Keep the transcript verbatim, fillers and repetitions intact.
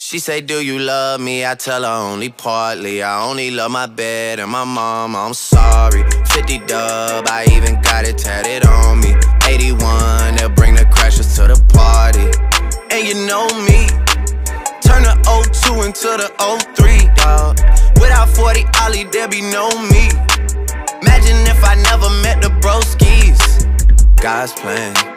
She say, do you love me? I tell her only partly. I only love my bed and my mom, I'm sorry. Fifty dub, I even got it tatted on me. Eighty-one, they'll bring the crashers to the party. And you know me, turn the oh two into the oh three, dawg. Without forty Ollie, there be no me. Imagine if I never met the broskies. God's plan.